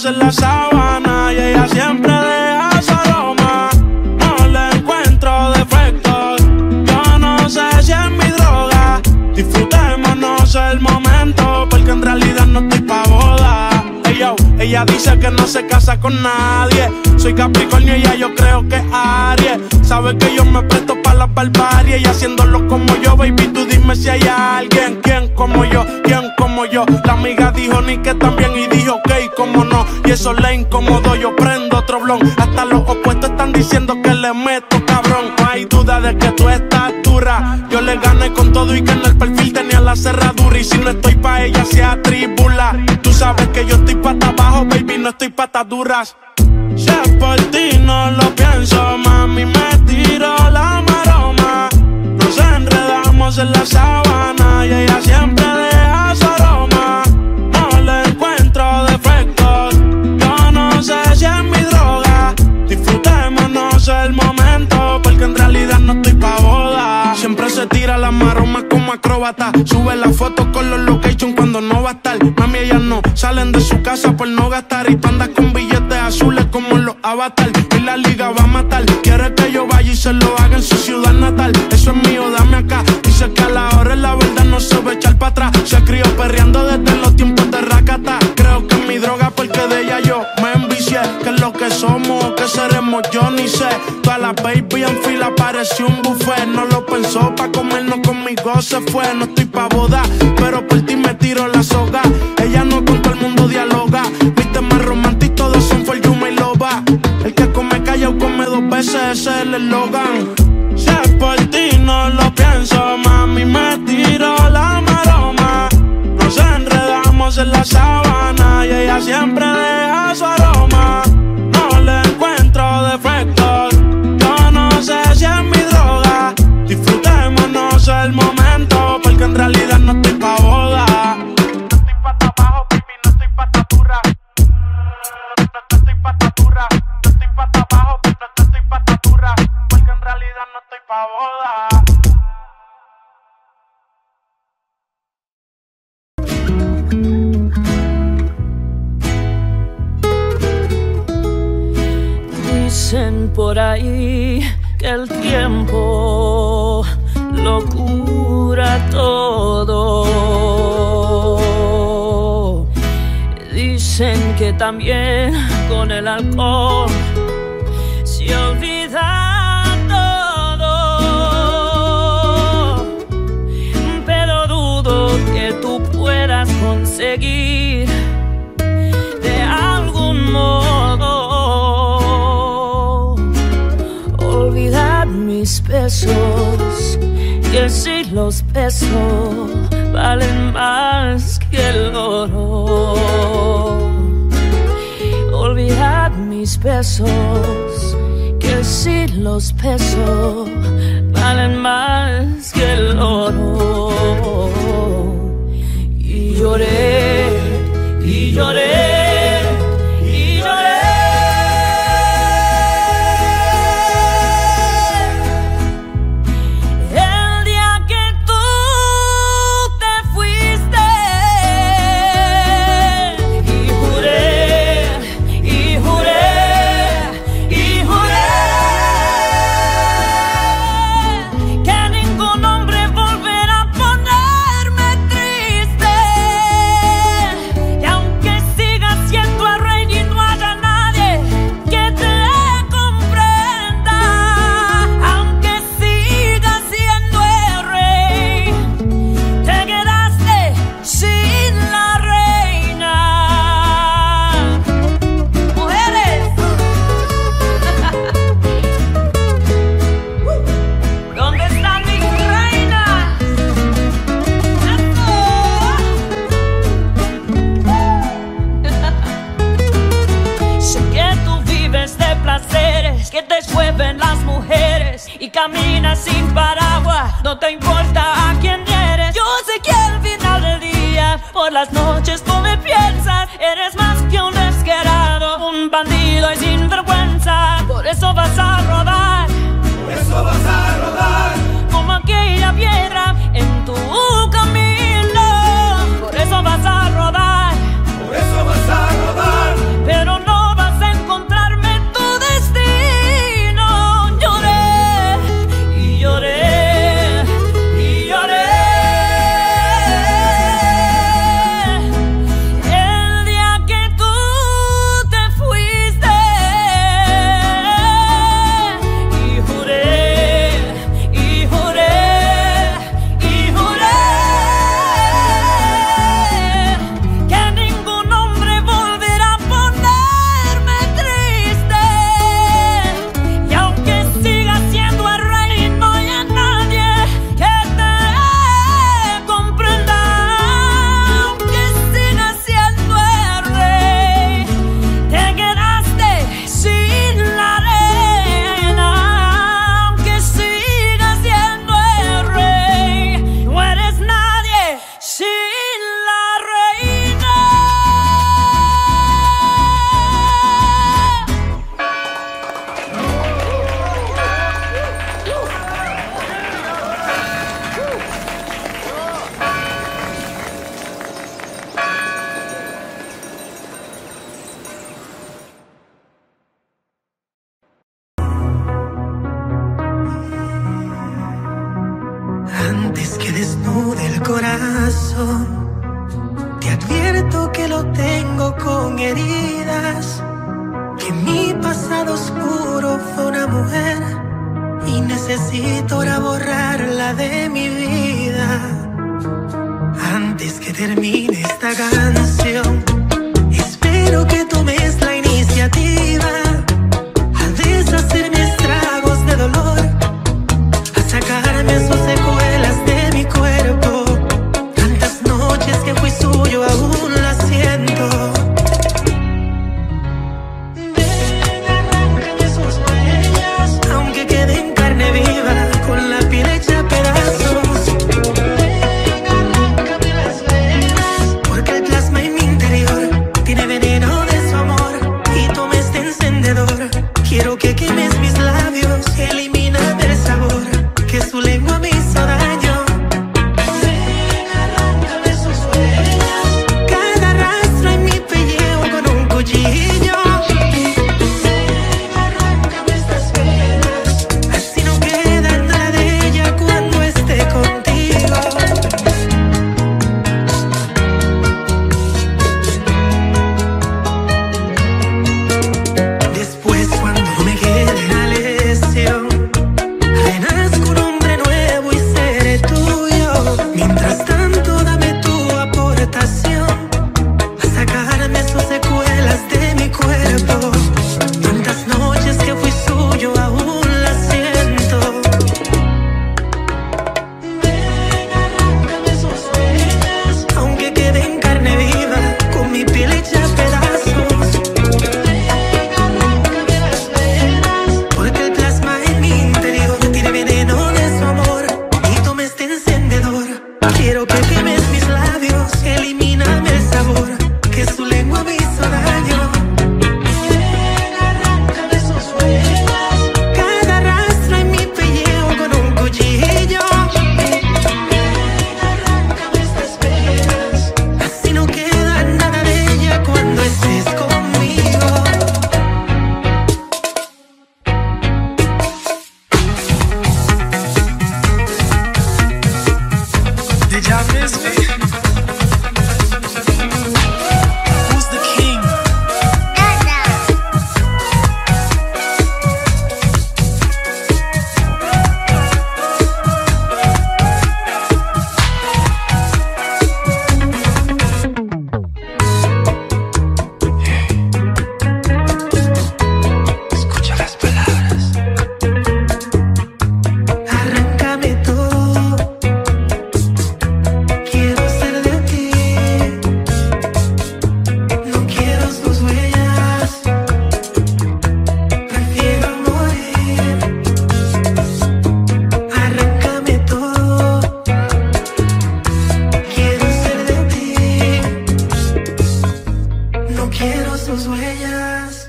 en la sabana y ella siempre deja su aroma. No le encuentro defectos, yo no sé si es mi droga. Disfrutémonos el momento, porque en realidad no estoy pa' boda. Ella dice que no se casa con nadie. Soy Capricornio y ella yo creo que es Aries. Sabe que yo me presto pa' la barbarie y haciéndolo como yo, baby, tú dime si hay alguien. ¿Quién como yo? ¿Quién como yo? La amiga dijo ni que también y dijo ok, como no. Y eso le incomodó, yo prendo otro blon. Hasta los opuestos están diciendo que le meto, cabrón. No hay duda de que tú estás dura. Yo le gané con todo y que en el perfil tenía la cerradura. Y si no estoy pa' ella se atribula. Tú sabes que yo estoy pata abajo, baby, no estoy patas duras. Si es por ti no lo pienso, mami, me tiro la maroma. Nos enredamos en la sabana y ella siempre deja su aroma. No le encuentro defectos, yo no sé si es mi droga. Disfrutémonos el momento, porque en realidad no estoy pa' boda. Siempre se tira las maromas como acróbata. Sube la foto con los location cuando no va a estar. Mami, ellas no salen de su casa por no gastar. Y tú andas con billetes azules como los avatar. Y la liga va a matar. Quiere que yo vaya y se lo haga en su ciudad natal. Eso es mío, dame acá. Dice que a la hora la verdad no se va a echar para atrás. Se crió perreando desde los tiempos de Rakata. Creo que es mi droga porque de ella yo me envicié. Que es lo que somos o que seremos yo ni sé. Toda la baby en fila pareció un buffet. No lo pensó pa' comernos conmigo se fue. No estoy pa' boda, pero por ti me tiro la soga. Ella no con todo el mundo dialoga. Mis temas románticos todos son for you, my loba. El que come callao come dos veces, ese es el eslogan. Si es por ti no lo pienso, mami, me tiro la maroma. Nos enredamos en la sabana y ella siempre deja su aroma. No le encuentro defectos, yo no sé si es mi droga. Disfrutémonos el momento, porque en realidad no estoy pa' boda. No estoy pata abajo, baby, no estoy pata dura. No estoy pata dura, no estoy pata abajo, no estoy pata dura, porque en realidad no estoy pa' boda. Dicen por ahí que el tiempo lo cura todo. Dicen que también con el alcohol se olvida todo. Pero dudo que tú puedas conseguir de algún modo olvidar mis besos, que si los besos valen más que el oro. Olvidar mis besos, que si los besos valen más que el oro. Y lloré, y lloré. Caminas sin paraguas, no te importa a quién eres. Yo sé que al final del día, por las noches tú me piensas. Eres más que un descarado, un bandido y sin vergüenza. Por eso vas a rodar, por eso vas a rodar, como aquella piedra en tu camino. Por eso vas a rodar, por eso vas a rodar, pero Antes que desnude el corazón, te advierto que lo tengo con heridas, que mi pasado oscuro fue una mujer y necesito ahora borrarla de mi vida. Antes que termine esta canción, espero que tomes la iniciativa a deshacerme estragos de dolor, a sacarme sus secuelas de mi cuerpo. Tantas noches que fui suyo aún las siento. Ven, arráncame sus huellas, aunque quede en carne viva, con la piel hecha pedazos. Ven, arráncame las venas, porque el plasma en mi interior tiene veneno de su amor y toma este encendedor. Quiero que quemes mis labios, elimíname el sabor que su lengua me hizo daño. Ven, arráncame sus huellas, cada rastro en mi pellejo con un cuchillo. Ven, arráncame estas venas, así no queda nada de ella cuando esté contigo. Después, cuando me quede la lesión, renazco un hombre nuevo y seré tuyo. Mientras tanto, dame tu aportación a sacarme sus secuelas de mi cuerpo. Tantas noches que fui suyo aún las siento. Ven, arráncame sus huellas, aunque quede en carne viva, con mi piel hecha pedazos. Ven, arráncame las venas, porque el plasma en mi interior tiene veneno de su amor y toma este encendedor. Quiero que quemes mis labios, elimíname el sabor que su lengua me hizo daño. Ven, arráncame sus huellas, cada rastro en mi pellejo con un cuchillo. Ven, arráncame estas venas, así no queda nada de ella cuando estés conmigo. Did y'all miss me? Who's the king? Escucha las palabras. Arráncame todo, quiero ser de ti. No quiero sus huellas, prefiero morir. Arráncame todo, quiero ser de ti. No quiero sus huellas.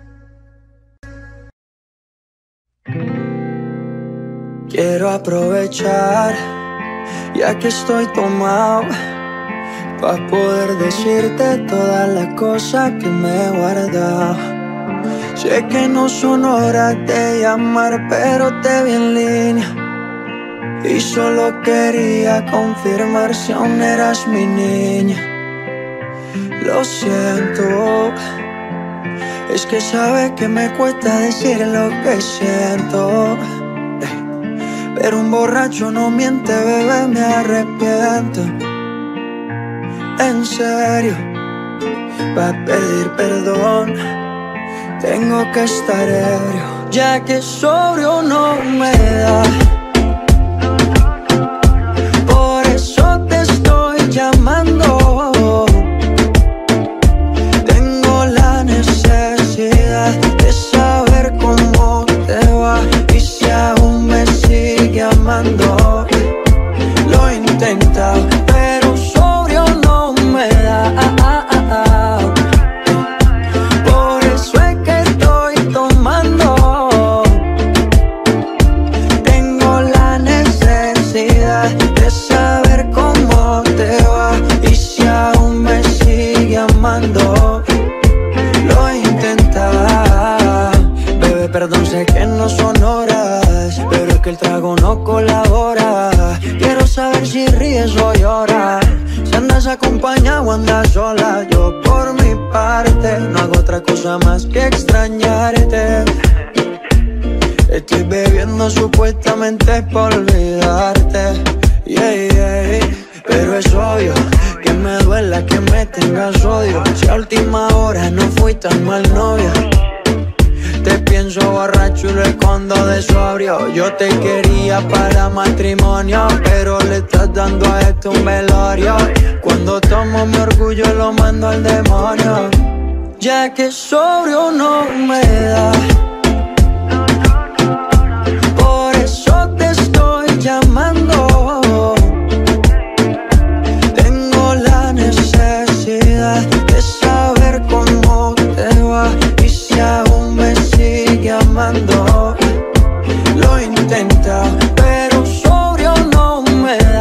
Quiero aprovechar, ya que estoy tomado, pa' poder decirte todas las cosas que me he guardado. Sé que no son horas de llamar, pero te vi en línea y solo quería confirmar si aún eras mi niña. Lo siento, es que sabes que me cuesta decir lo que siento. Pero un borracho no miente, bebé, me arrepiento. En serio, para pedir perdón tengo que estar ebrio, ya que sobrio no me da. Por eso te estoy llamando. Tengo la necesidad de saber cómo te va y si aún me sigue amando. Lo he intentado, pero sobrio no me da. Por eso es que estoy tomando. Tengo sé que no son horas, pero es que el trago no colabora. Quiero saber si ríes o lloras, si andas acompañado o andas sola. Yo por mi parte no hago otra cosa más que extrañarte. Estoy bebiendo supuestamente por olvidarte, pero es obvio que me duela que me tengas odio. Si a última hora no fui tan mal novio, te pienso borracho y lo escondo de sobrio. Yo te quería para matrimonio, pero le estás dando a esto un velorio. Cuando tomo mi orgullo lo mando al demonio, ya que sobrio no me da. Por eso te estoy llamando. Tengo la necesidad de saber cómo te va y si aún me sigue amando. Lo intenta, pero sobrio no me da.